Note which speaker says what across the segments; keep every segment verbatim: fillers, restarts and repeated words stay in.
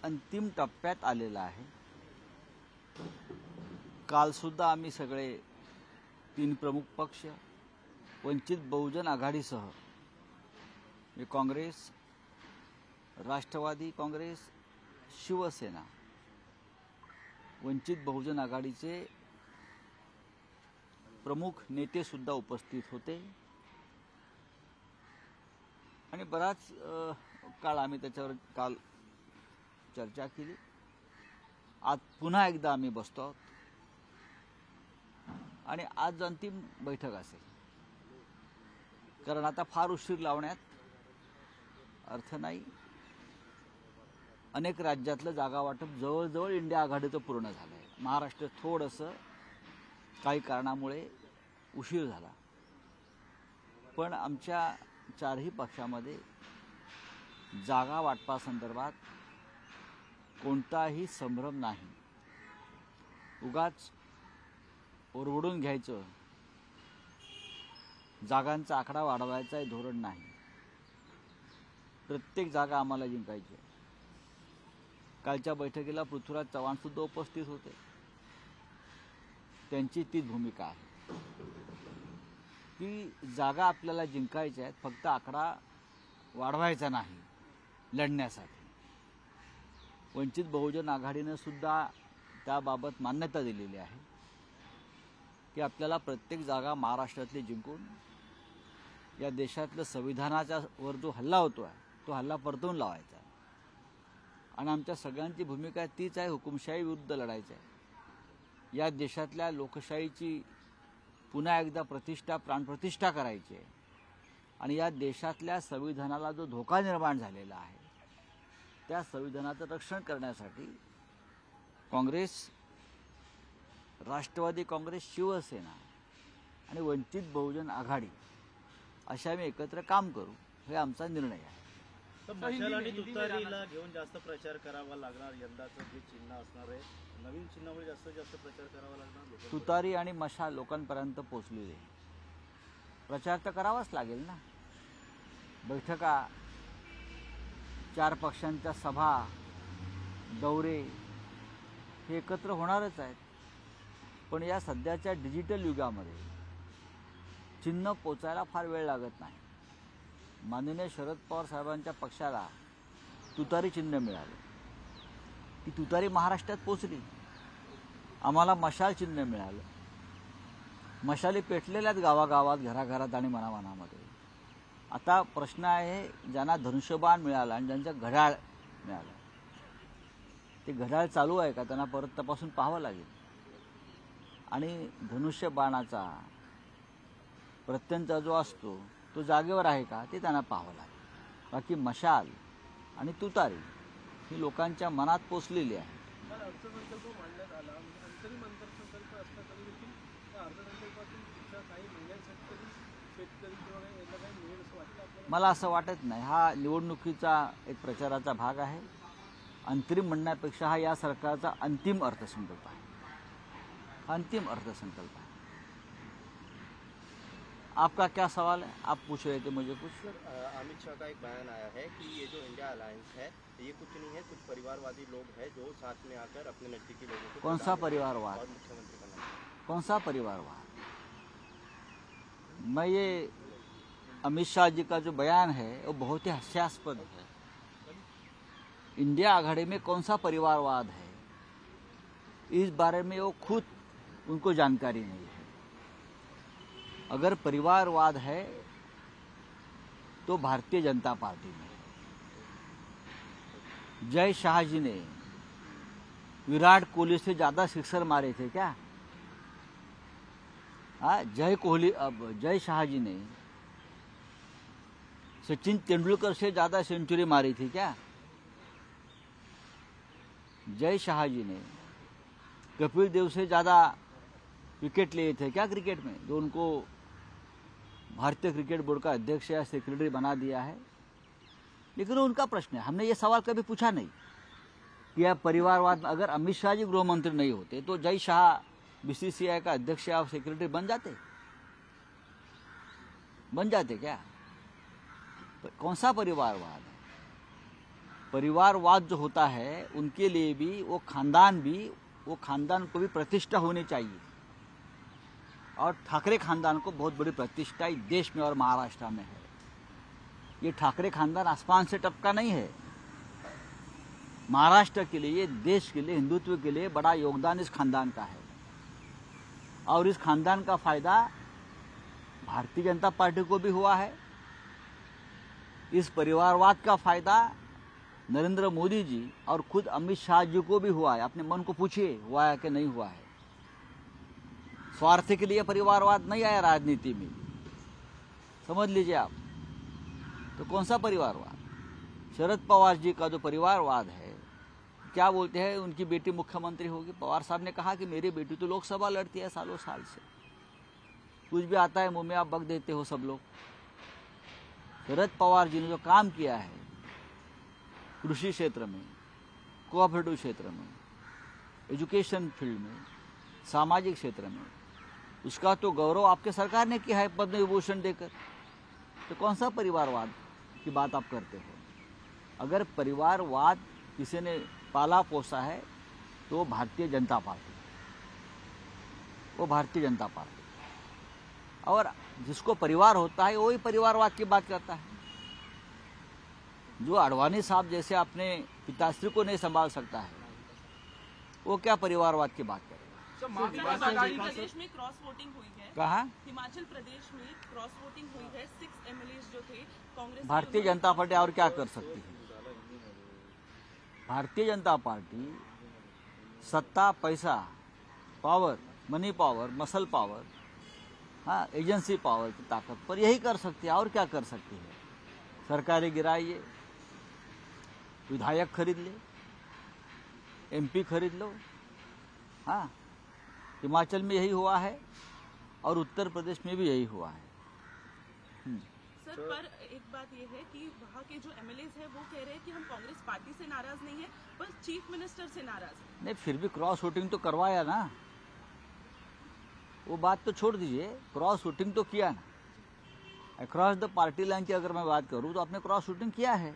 Speaker 1: अंतिम टप्प्यात आलेला आहे। काल सुद्धा आम्ही सगळे तीन प्रमुख पक्ष वंचित बहुजन आघाडीसह काँग्रेस, राष्ट्रवादी काँग्रेस, शिवसेना, वंचित बहुजन आघाडीचे प्रमुख नेते सुद्धा उपस्थित होते आणि बराच काळ आम्ही त्याच्यावर काल चर्चा केली। आज पुन्हा एकदा आम्ही बसतो आहोत आणि आज अंतिम बैठक असेल, कारण आता फार उशीर लावण्यात अर्थ नाही। अनेक राज्यातलं जागा वाटप जवळजवळ इंडिया आघाडीचं पूर्ण झालं आहे। महाराष्ट्र थोडंसं काही कारणामुळे उशीर झाला, पण आमच्या चारही पक्षामध्ये जागा वाटपासंदर्भात कोणताही संभ्रम नाही। उगाच ओरडून घ्यायचं, जागांचा आकडा वाढवायचा हे धोरण नाही। प्रत्येक जागा आम्हाला जिंकायची आहे। कालच्या बैठकीला पृथ्वीराज चव्हाण सुद्धा उपस्थित होते, त्यांची तीच भूमिका आहे की जागा आपल्याला जिंकायच्या आहेत, फक्त आकडा वाढवायचा नाही लढण्यासाठी। वंचित बहुजन आघाडीने सुद्धा त्याबाबत मान्यता दिलेली आहे की आपल्याला प्रत्येक जागा महाराष्ट्रातली जिंकून या देशातलं संविधानाच्या वर जो हल्ला होतो आहे तो हल्ला परतवून लावायचा आहे। आणि आमच्या सगळ्यांची भूमिका तीच आहे, हुकुमशाही विरुद्ध लढायचं आहे। या देशातल्या लोकशाहीची पुन्हा एकदा प्रतिष्ठा प्राणप्रतिष्ठा करायची आहे आणि या देशातल्या संविधानाला जो धोका निर्माण झालेला आहे त्या संविधानाचं रक्षण करण्यासाठी काँग्रेस, राष्ट्रवादी काँग्रेस, शिवसेना आणि वंचित बहुजन आघाडी अशा आम्ही एकत्र काम करू, हे आमचा निर्णय आहे।
Speaker 2: मशाल आणि तुतारीला घेऊन जास्त प्रचार करावा लागणार, यंदाचं जे चिन्ह असणार आहे नवीन चिन्हामुळे जास्त जास्त प्रचार करावा लागणार।
Speaker 1: तुतारी आणि मशाल लोकांपर्यंत पोहोचलेली आहे, प्रचार तर करावाच लागेल ना। बैठका, चार पक्षांच्या सभा, दौरे हे एकत्र होणारच आहेत, पण या सध्याच्या डिजिटल युगामध्ये चिन्ह पोचायला फार वेळ लागत नाही। माननीय शरद पवार साहेबांच्या पक्षाला तुतारी चिन्ह मिळालं, ती तुतारी महाराष्ट्रात पोचली। आम्हाला मशाल चिन्ह मिळालं, मशाली पेटलेल्यात गावागावात, घराघरात आणि मनामनामध्ये। आता प्रश्न आहे, ज्यांना धनुष्यबाण मिळालं आणि ज्यांचं घड्याळ मिळालं ते घड्याळ चालू आहे का, त्यांना परत तपासून पाहावं लागेल। आणि धनुष्यबाणाचा प्रत्यंचा जो असतो तो जागेवर आहे का ते त्यांना पाहावं लागेल। बाकी मशाल आणि तुतारी ही लोकांच्या मनात पोचलेली आहे।
Speaker 3: अर्थसंकल्प मांडण्यात आला, अंतरिम अर्थसंकल्प असला तरी देखील त्या अर्थसंकल्पातून पुढच्या काही महिन्यांसाठी तरी शेतकरी किंवा याला काही मिळेल असं वाटतं आपल्याला?
Speaker 1: मला असं वाटत नाही। हा निवडणुकीचा एक प्रचाराचा भाग आहे। अंतरिम म्हणण्यापेक्षा हा या सरकारचा अंतिम अर्थसंकल्प आहे, अंतिम अर्थसंकल्प है। आपका क्या सवाल है, आप पूछ रहे थे मुझे कुछ?
Speaker 2: सर, अमित शाह का एक बयान आया है कि ये जो इंडिया अलायंस है ये कुछ नहीं है, कुछ परिवारवादी लोग हैं जो साथ में आकर अपने नजदीकी लोगों को
Speaker 1: कौन सा परिवारवाद,
Speaker 2: और मुख्यमंत्री बनाना,
Speaker 1: कौन सा परिवारवाद? मैं ये अमित शाह जी का जो बयान है वो बहुत ही हास्यास्पद है। इंडिया आघाड़ी में कौन सा परिवारवाद है, इस बारे में वो खुद उनको जानकारी नहीं है। अगर परिवारवाद है तो भारतीय जनता पार्टी में जय शाह जी ने विराट कोहली से ज्यादा सिक्सर मारे थे क्या? हाँ, जय कोहली अब जय शाह जी ने सचिन तेंदुलकर से ज्यादा सेंचुरी मारी थी क्या? जय शाह जी ने कपिल देव से ज़्यादा विकेट लिए थे क्या क्रिकेट में, जो उनको भारतीय क्रिकेट बोर्ड का अध्यक्ष या सेक्रेटरी बना दिया है? लेकिन उनका प्रश्न है, हमने ये सवाल कभी पूछा नहीं कि यह परिवारवाद। अगर अमित शाह जी गृह मंत्री नहीं होते तो जय शाह बीसीसीआई का अध्यक्ष या सेक्रेटरी बन जाते बन जाते क्या? कौन सा परिवारवाद है? परिवारवाद जो होता है उनके लिए भी वो खानदान भी वो खानदान को भी प्रतिष्ठा होनी चाहिए, और ठाकरे खानदान को बहुत बड़ी प्रतिष्ठा इस देश में और महाराष्ट्र में है। ये ठाकरे खानदान आसमान से टपका नहीं है। महाराष्ट्र के लिए, देश के लिए, हिंदुत्व के लिए बड़ा योगदान इस खानदान का है, और इस खानदान का फायदा भारतीय जनता पार्टी को भी हुआ है। इस परिवारवाद का फायदा नरेंद्र मोदी जी और खुद अमित शाह जी को भी हुआ है। अपने मन को पूछिए, हुआ है कि नहीं हुआ है। स्वार्थ के लिए परिवारवाद नहीं आया राजनीति में, समझ लीजिए आप। तो कौन सा परिवारवाद? शरद पवार जी का जो परिवारवाद है, क्या बोलते हैं, उनकी बेटी मुख्यमंत्री होगी। पवार साहब ने कहा कि मेरी बेटी तो लोकसभा लड़ती है सालों साल से, कुछ भी आता है मुंह में आप बक देते हो सब लोग। शरद पवार जी ने जो काम किया है कृषि क्षेत्र में, कोऑपरेटिव क्षेत्र में, एजुकेशन फील्ड में, सामाजिक क्षेत्र में, उसका तो गौरव आपके सरकार ने किया है पद्म विभूषण देकर। तो कौन सा परिवारवाद की बात आप करते हो? अगर परिवारवाद किसी ने पाला पोसा है तो भारतीय जनता पार्टी, वो भारतीय जनता पार्टी। और जिसको परिवार होता है वही परिवारवाद की बात करता है। जो अडवाणी साहब जैसे अपने पिताश्री को नहीं संभाल सकता है, वो क्या परिवारवाद की बात करे?
Speaker 4: हिमाचल प्रदेश में क्रॉस वोटिंग हुई है।
Speaker 1: कहा?
Speaker 4: हिमाचल प्रदेश में क्रॉस वोटिंग हुई है। सिक्स एमएलए जो थे कांग्रेस,
Speaker 1: भारतीय जनता पार्टी और क्या कर सकती है? भारतीय जनता पार्टी सत्ता, पैसा, power, money power, muscle power, हाँ, एजेंसी पावर की ताकत पर यही कर सकती है। और क्या कर सकती है? सरकारें गिराइए, विधायक खरीद ले, एमपी खरीद लो। हाँ, हिमाचल में यही हुआ है और उत्तर प्रदेश में भी यही हुआ है।
Speaker 4: सर, पर एक बात ये है कि वहाँ के जो एमएलए हैं वो कह रहे हैं कि हम कांग्रेस पार्टी से नाराज नहीं है, बस चीफ मिनिस्टर से नाराज है।
Speaker 1: नहीं, फिर भी क्रॉस वोटिंग तो करवाया ना। वो बात तो छोड़ दीजिए, क्रॉस वोटिंग तो किया ना। अक्रॉस द पार्टी लाइन की अगर मैं बात करूं तो आपने क्रॉस वोटिंग किया है,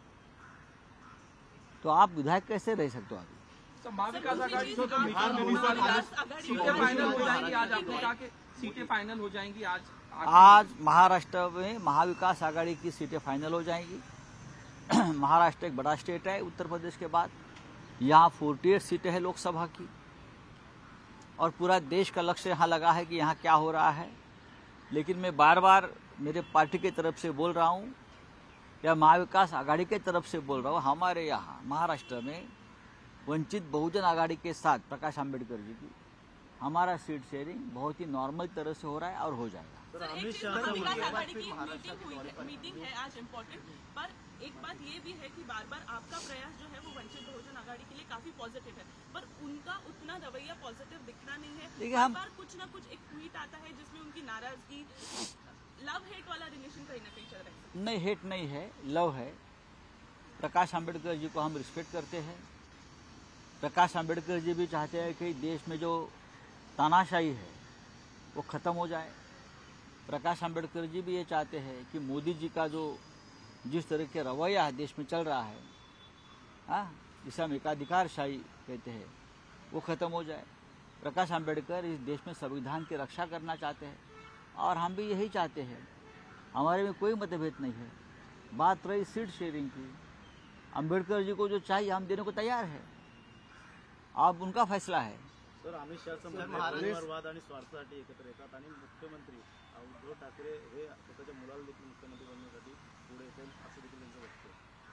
Speaker 1: तो आप विधायक कैसे रह सकते हो? अभी
Speaker 5: महाविकास आघाड़ी तो सीटें फाइनल हो जाएंगी आज, आपने कहा कि सीटें फाइनल हो जाएंगी आज।
Speaker 1: आज महाराष्ट्र में महाविकास आघाड़ी की सीटें फाइनल हो जाएंगी। महाराष्ट्र एक बड़ा स्टेट है उत्तर प्रदेश के बाद, यहाँ अड़तालीस सीटें हैं लोकसभा की, और पूरा देश का लक्ष्य यहाँ लगा है कि यहाँ क्या हो रहा है। लेकिन मैं बार बार मेरे पार्टी की तरफ से बोल रहा हूँ या महाविकास आघाड़ी की तरफ से बोल रहा हूँ, हमारे यहाँ महाराष्ट्र में वंचित बहुजन आघाड़ी के साथ प्रकाश आंबेडकर जी की हमारा सीट शेयरिंग बहुत ही नॉर्मल तरह से हो रहा है और हो जाएगा।
Speaker 2: सर,
Speaker 4: सर,
Speaker 2: अमित
Speaker 4: एक
Speaker 2: शाह
Speaker 4: चीज़,
Speaker 2: का
Speaker 4: विकास
Speaker 2: मुद्दा-
Speaker 4: आघाड़ी की मीटिंग हुई है, मीटिंग है आज इम्पोर्टेंट, पर एक बात ये भी है कि बार बार आपका प्रयास जो है वो वंचित बहुजन आघाड़ी के लिए काफी पॉजिटिव है, पर उनका उतना रवैया पॉजिटिव दिखना नहीं है।
Speaker 1: देखिए,
Speaker 4: बार
Speaker 1: हम-
Speaker 4: बार कुछ ना कुछ एक ट्वीट आता है जिसमें उनकी नाराजगी, लव हेट वाला रिलेशन कहीं ना कहीं चल रहा है।
Speaker 1: नहीं, हेट नहीं है, लव है। प्रकाश आंबेडकर जी को हम रिस्पेक्ट करते हैं। प्रकाश आंबेडकर जी भी चाहते हैं कि देश में जो तानाशाही है वो ख़त्म हो जाए। प्रकाश आंबेडकर जी भी ये चाहते हैं कि मोदी जी का जो जिस तरह के रवैया है देश में चल रहा है, हाँ, जिसे हम एकाधिकारशाही कहते हैं, वो ख़त्म हो जाए। प्रकाश आंबेडकर इस देश में संविधान की रक्षा करना चाहते हैं और हम भी यही चाहते हैं। हमारे में कोई मतभेद नहीं है। बात रही सीट शेयरिंग की, आंबेडकर जी को जो चाहिए हम देने को तैयार है, अब उनका फैसला है।
Speaker 2: सर, अमित शाह परिवारवाद आणि स्वार्थासाठी एकत्र येतात आणि मुख्यमंत्री उद्धव ठाकरे हे स्वतःच्या मुलाला देखील मुख्यमंत्री बनवण्यासाठी पुढे येतील असं देखील त्यांचं वक्तव्य.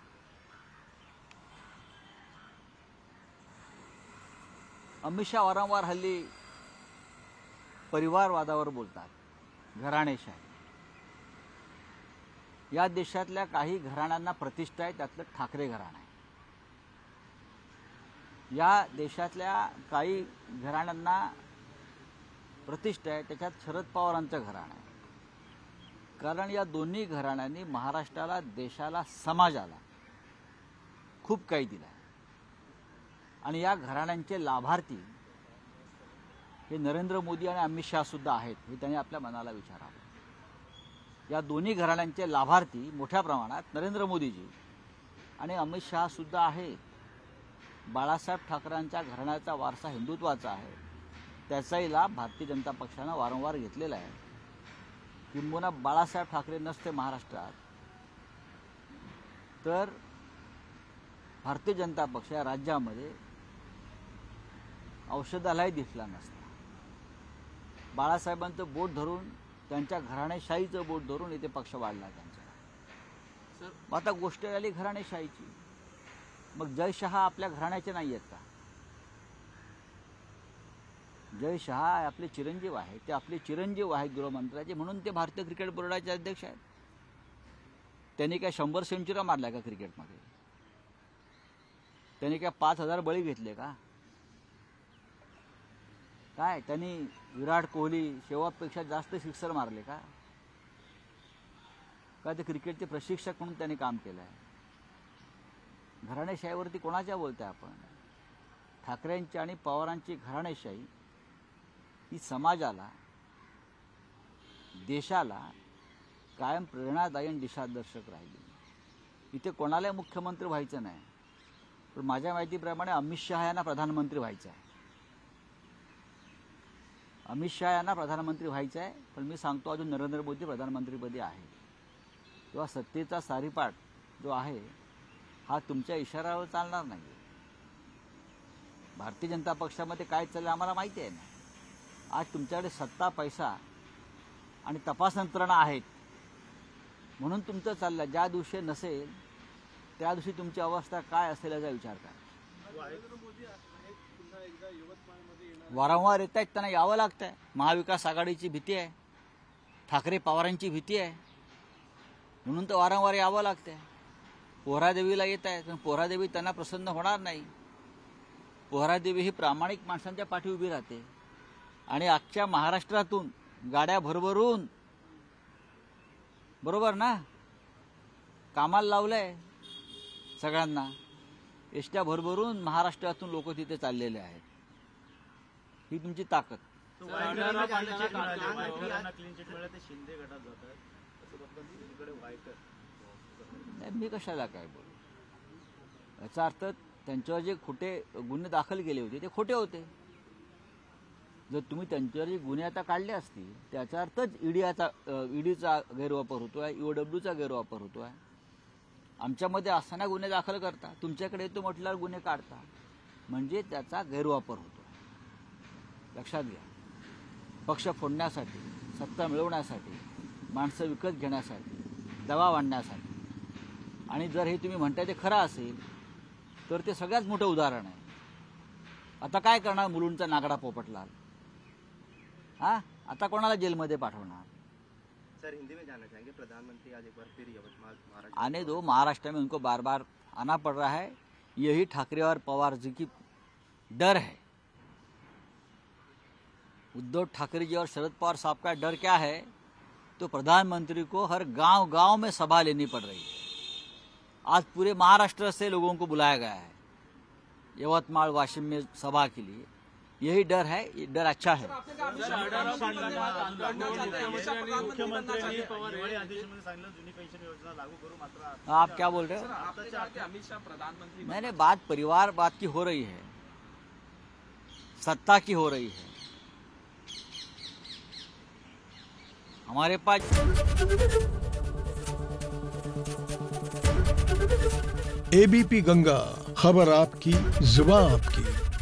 Speaker 1: अमित शाह वारंवार हल्ली परिवारवादावर बोलतात, घराणेशाही. या देशातल्या काही घराण्यांना प्रतिष्ठा आहे, त्यातलं ठाकरे घराणं आहे. या देशातल्या काही घराण्यांना प्रतिष्ठा आहे, त्याच्यात शरद पवारांचं घराणं आहे. कारण या दोन्ही घराण्यांनी महाराष्ट्राला, देशाला, समाजाला खूप काही दिलं आहे. आणि या घराण्यांचे लाभार्थी हे नरेंद्र मोदी आणि अमित शाह सुद्धा आहेत, हे त्यांनी आपल्या मनाला विचारावं. या दोन्ही घराण्यांचे लाभार्थी मोठ्या प्रमाणात नरेंद्र मोदीजी आणि अमित शहा सुद्धा आहे. बाळासाहेब ठाकरेंच्या घराण्याचा वारसा हिंदुत्वाचा आहे. त्याचाही लाभ भारतीय जनता पक्षानं वारंवार घेतलेला आहे. किंबहुना बाळासाहेब ठाकरे नसते महाराष्ट्रात तर भारतीय जनता पक्ष या राज्यामध्ये औषधालय दिसला नसता. बाळासाहेबांचं बोट धरून, त्यांच्या घराणेशाहीचं बोट धरून इथे पक्ष वाढला त्यांचा.
Speaker 5: सर
Speaker 1: आता गोष्ट आली घराणेशाहीची. मग जय शहा आपल्या घराण्याचे नाही आहेत का? जय शहा आपले चिरंजीव आहेत. ते आपले चिरंजीव आहेत गृहमंत्र्याचे, म्हणून ते भारतीय क्रिकेट बोर्डाचे अध्यक्ष आहेत. त्यांनी काय शंभर सेंचुऱ्या मारल्या का क्रिकेटमध्ये? त्यांनी काय पाच हजार बळी घेतले का? काय त्यांनी विराट कोहली शेवटपेक्षा जास्त सिक्सर मारले का? का ते क्रिकेटचे प्रशिक्षक म्हणून त्यांनी काम केलं आहे? घराणेशाहीवरती कोणाच्या बोलताय आपण? ठाकरेंची आणि पवारांची घराणेशाही ही समाजाला, देशाला कायम प्रेरणादायी आणि दिशादर्शक राहिली. इथे कोणालाही मुख्यमंत्री व्हायचं नाही, पण माझ्या माहितीप्रमाणे अमित शहा यांना प्रधानमंत्री व्हायचं आहे. अमित शहा यांना प्रधानमंत्री व्हायचं आहे, पण मी सांगतो अजून नरेंद्र मोदी प्रधानमंत्रीपदी आहे. तेव्हा सत्तेचा सारीपाट जो आहे हा तुमच्या इशाऱ्यावर चालणार नाही. भारतीय जनता पक्षामध्ये काय चाललं आम्हाला माहिती आहे ना. आज तुमच्याकडे सत्ता, पैसा आणि तपास यंत्रणा आहेत म्हणून तुमचं चाललं. ज्या दिवशी नसेल त्या दिवशी तुमची अवस्था काय असेल याचा विचार करा.
Speaker 3: नरेंद्र मोदी आहेत पुन्हा एकदा यवतमाळमध्ये येणार.
Speaker 1: वारंवार येत आहेत, त्यांना यावं लागतं आहे. महाविकास आघाडीची भीती आहे, ठाकरे पवारांची भीती आहे, म्हणून तर वारंवार यावं लागतं आहे. पोहरादेवीला येत आहेत, पण पोहरादेवी त्यांना प्रसन्न होणार नाही. पोहरादेवी ही प्रामाणिक माणसांच्या पाठी उभी राहते आणि अख्ख्या महाराष्ट्रातून गाड्या भरभरून, बरोबर ना, कामाला लावलंय सगळ्यांना. एसट्या भरभरून महाराष्ट्रातून लोक तिथे चाललेले आहेत. ही तुमची ताकद.
Speaker 2: वायकरांना क्लीन चिट मिळाले, ते शिंदे गटात जात आहेत असं बघताना तिकडे वायकर.
Speaker 1: नाही, मी कशाला काय बोलू? याचा अर्थ त्यांच्यावर जे खोटे गुन्हे दाखल केले होते ते खोटे होते. जर तुम्ही त्यांच्यावर जे गुन्हे आता काढले असतील त्याचा अर्थच ईडीचा ईडीचा गैरवापर होतो आहे, ईओडब्ल्यूचा गैरवापर होतो आहे. आमच्यामध्ये असताना गुन्हे दाखल करता, तुमच्याकडे येतो म्हटल्यावर गुन्हे काढता, म्हणजे त्याचा गैरवापर होतो. लक्षात घ्या. पक्ष फोडण्यासाठी, सत्ता मिळवण्यासाठी, माणसं विकत घेण्यासाठी, दबाव आणण्यासाठी. आणि जर हे तुम्ही म्हणताय ते खरं असेल तर ते सगळ्यात मोठं उदाहरण आहे. आता काय करणार मुलुंडचा नागडा पोपटलाल? हाँ, आता कोणाला जेलमध्ये पाठवणार?
Speaker 6: सर हिंदी में जानना चाहेंगे, प्रधानमंत्री आज एक बार फिर यवतमाल महाराष्ट्र
Speaker 1: आने दो. महाराष्ट्र में उनको बार बार आना पड़ रहा है. यही ठाकरे और पवार जी की डर है. उद्धव ठाकरे जी और शरद पवार साहब का डर क्या है? तो प्रधानमंत्री को हर गांव गांव में सभा लेनी पड़ रही है. आज पूरे महाराष्ट्र से लोगों को बुलाया गया है यवतमाल, वाशिम में सभा के लिए. यही डर है. ये डर अच्छा है.
Speaker 2: मुख्यमंत्र्यांनी हिवाळी अधिवेशनामध्ये सांगितलं जुनी पेन्शन योजना लागू करू, मात्र
Speaker 1: आप क्या बोल रहे हो?
Speaker 5: आपने कहा कि अमित शाह प्रधानमंत्री
Speaker 1: नहीं नहीं, बात परिवारवाद की हो रही है, सत्ता की हो रही है. हमारे पास
Speaker 7: एबीपी गंगा, खबर आपकी, जुबान आपकी.